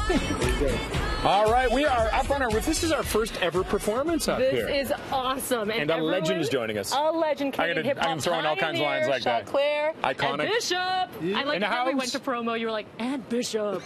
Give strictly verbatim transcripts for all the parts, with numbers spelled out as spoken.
All right, we are up on our roof. This is our first ever performance up this here. This is awesome. And, and a legend is joining us. A legend, Canadian hip-hop I'm throwing all kinds of lines like that. Claire, iconic. And Bishop. Yeah. I like that when we went to promo, you were like, and Bishop.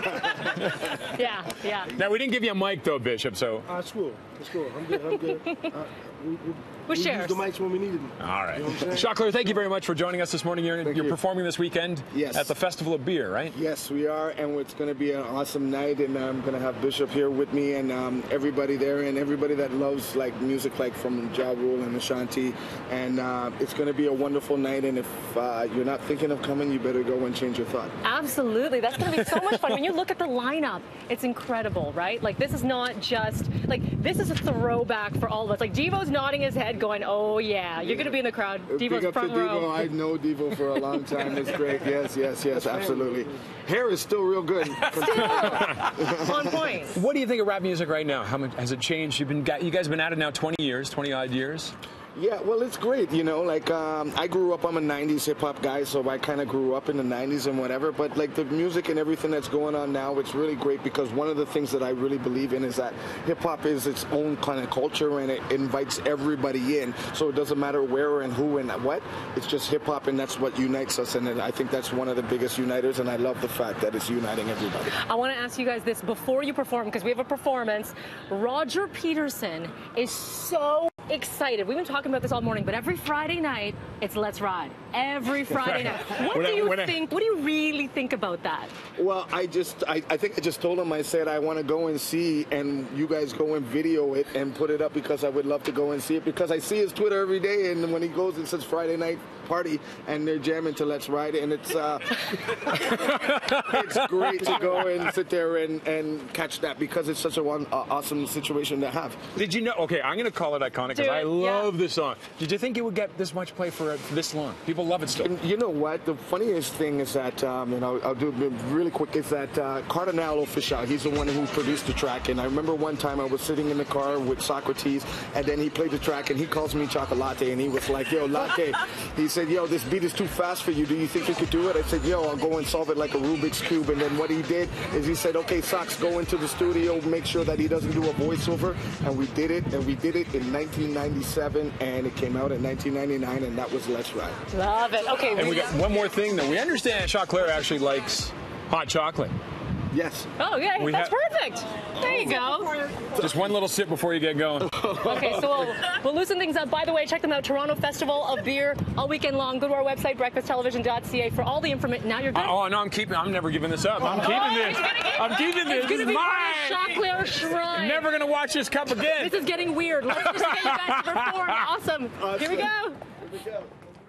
yeah, yeah. Now, we didn't give you a mic, though, Bishop, so. Uh, it's cool. It's cool. I'm good. I'm good. Uh, we, we, we we shares. use the mics when we needed them. All right. You know what I'm Choclair, thank you very much for joining us this morning. You're, you're you. performing this weekend yes. at the Festival of Beer, right? Yes, we are, and it's going to be an awesome night, and I'm going to have Bishop here with me, and um, everybody there, and everybody that loves like music, like from Ja Rule and Ashanti, and uh, it's going to be a wonderful night, and if uh, you're not thinking of coming, you better go and change your thought. Absolutely. That's going to be so much fun. When you look at the lineup, it's incredible, right? Like, this is not just, like, this is a throwback for all of us. Like, Devo's nodding his head going, oh, yeah. Yeah, you're going to be in the crowd. Devo's Big up front to row. Devo. I know Devo for a long time. It's great. Yes, yes, yes, absolutely. Hair is still real good. Still on point. What do you think of rap music right now? How much has it changed? You've been, you guys have been at it now twenty years, twenty odd years. Yeah, well, it's great, you know, like, um, I grew up, I'm a nineties hip-hop guy, so I kind of grew up in the nineties and whatever, but, like, the music and everything that's going on now, it's really great because one of the things that I really believe in is that hip-hop is its own kind of culture, and it invites everybody in, so it doesn't matter where and who and what, it's just hip-hop, and that's what unites us, and I think that's one of the biggest uniters, and I love the fact that it's uniting everybody. I want to ask you guys this before you perform, because we have a performance. Roger Peterson is so excited. We've been talking about this all morning, but every Friday night, it's Let's Ride. Every Friday night. What when do you I, think, I, what do you really think about that? Well, I just, I, I think I just told him, I said, I want to go and see, and you guys go and video it and put it up because I would love to go and see it because I see his Twitter every day, and when he goes, it says Friday night party, and they're jamming to Let's Ride, and it's, uh, it's great to go and sit there and, and catch that because it's such a one, uh, awesome situation to have. Did you know, okay, I'm going to call it iconic because I love yeah. this song. Did you think it would get this much play for uh, this long? People love it still. And you know what? The funniest thing is that, um, and I'll, I'll do it really quick, is that uh, Cardinal Official, he's the one who produced the track, and I remember one time I was sitting in the car with Socrates, and then he played the track, and he calls me Chocolate, and he was like, yo, Latte. He said, yo, this beat is too fast for you. Do you think you could do it? I said, yo, I'll go and solve it like a Rubik's Cube. And then what he did is he said, okay, Sox, go into the studio, make sure that he doesn't do a voiceover. And we did it, and we did it in nineteen ninety-seven, and it came out in nineteen ninety-nine, and that was Let's Ride. Love it. Okay. And we got one more thing, though. We understand Choclair actually likes hot chocolate. Yes. Oh, yeah, we that's perfect. There you go. Just one little sip before you get going. Okay, so we'll, we'll loosen things up. By the way, check them out, Toronto Festival of Beer, all weekend long. Go to our website, breakfast television dot c a for all the information. Now you're good. Uh, oh, no, I'm keeping, I'm never giving this up. I'm keeping oh, this. I'm keeping this. This is mine. Choclair Shrine. I'm never going to watch this cup again. This is getting weird. Let's just get you guys to perform. Awesome. awesome. Here we go. Here we go.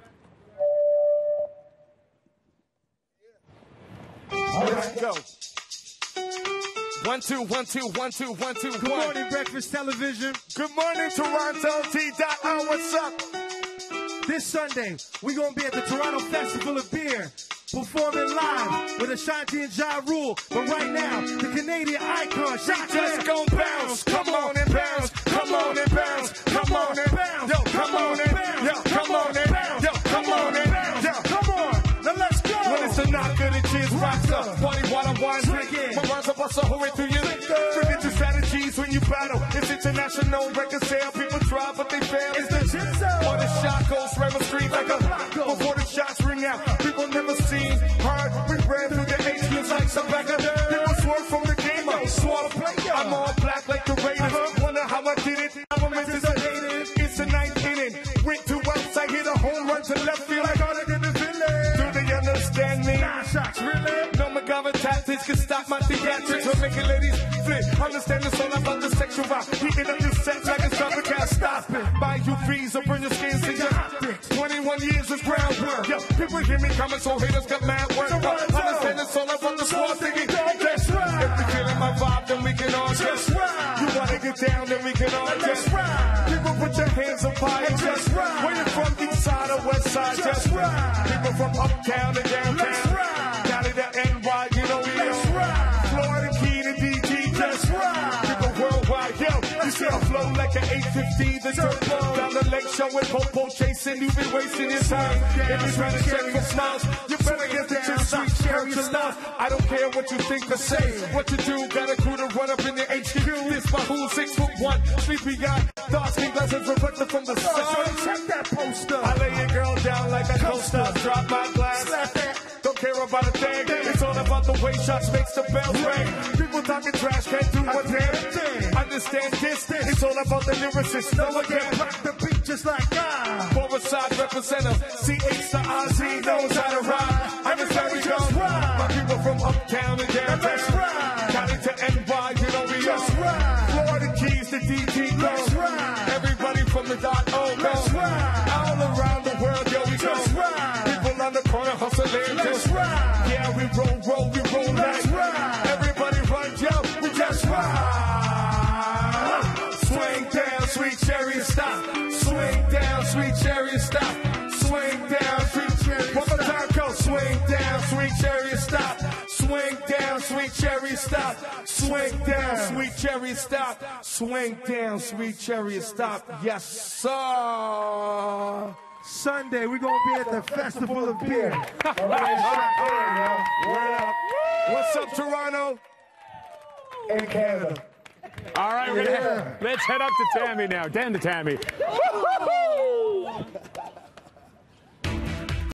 Let's go. One, two, one, two, one, two, one, two, Good one. morning, Breakfast Television. Good morning, Toronto. T dot O, what's up? This Sunday, we're going to be at the Toronto Festival of Beer, performing live with Ashanti and Ja Rule. But right now, the Canadian icon, Choclair. Just gon' bounce. Come on and bounce. Come on and bounce. Come on and bounce. Yo, come on and bounce. Yo, come on and bounce. Yo, come on and bounce. Yo, come on. Now let's go. When it's a knock of the cheers, rocks up. Party while I'm wine drinking. My rhymes are bust a hole through you. Forget your strategies when you battle. It's international record sale. People try, but they fail. It's the Jizzo. Or the shot goes Rama Street like a before the shots ring out. People never seen, heard. We ran through the H Qs like some back of people swerve from the game. I swallow play. I'm all black like the Raiders. Wonder how I did it. I'm a mental hated. It's a ninth inning. Went to outside, hit a home run to left field like all I did in Philly. Do they understand me? Nah, shots, really? No McGovern tactics can stop my theatrics. We're making ladies flip. Understand it's all about the sexual vibe. Heating up your sex like a summer cat. Stop it. Buy you fees or burn your skin to your optics. twenty-one years of groundwork. Yo, people hear me coming, so haters got mad work. Understand it's all about the small thinking. That's right. If we feeling my vibe, then we can all just ride. You wanna get down, then we can all just ride. People put your hands up high and just ride. Where you from, east side or west side, just ride. People from uptown to downtown, down to the N Y, you know we on. Florida Key to D T, just ride. People worldwide, yo, you see I flow like like an eight fifty, the turbo. Down the lake show with Popo chasing, you've been wasting your time. If you're trying to check for smiles, you better get the chips out, hurt your love. I don't care what you think or say, what you do, got a crew to run up in the H Q. This my who, six foot one, sleepy guy, dark skin glasses reflected from the sun. Check that poster. I lay your girl down like a coaster, drop my glass, slap that. Don't care about a thing. It's all about the way shots makes the bells ring. People talking trash can't do a damn thing. Understand this? It's all about the lyricist. No one can rock the beat just like I. Forward side representative. C H to R Z knows how to ride. I'm a very young. My people from uptown and downtown. Let's ride. County to N Y, you know we Let's on. ride. Florida Keys to D T go. Let's ride. Everybody from the dot O go. Let's ride. All around the world, yo, we go. Let's ride. People on the corner hustling. Let's ride. Yeah, we roll, roll, we roll Let's like. ride. Everybody run, yo, we just ride. Swing down, sweet chariot stop. Swing down, sweet chariot stop. Swing down, sweet chariot stop. One more time, go. Swing down, sweet chariot stop. Swing down, sweet chariot stop. Swing down, sweet chariot stop. Swing down, sweet chariot stop. Yes, sir. Sunday, we're going to be at the Festival of Beer. What's up, Toronto? In Canada. All right, we're gonna Yeah. let's head up to Tammy now. Down to Tammy. Woo-hoo-hoo!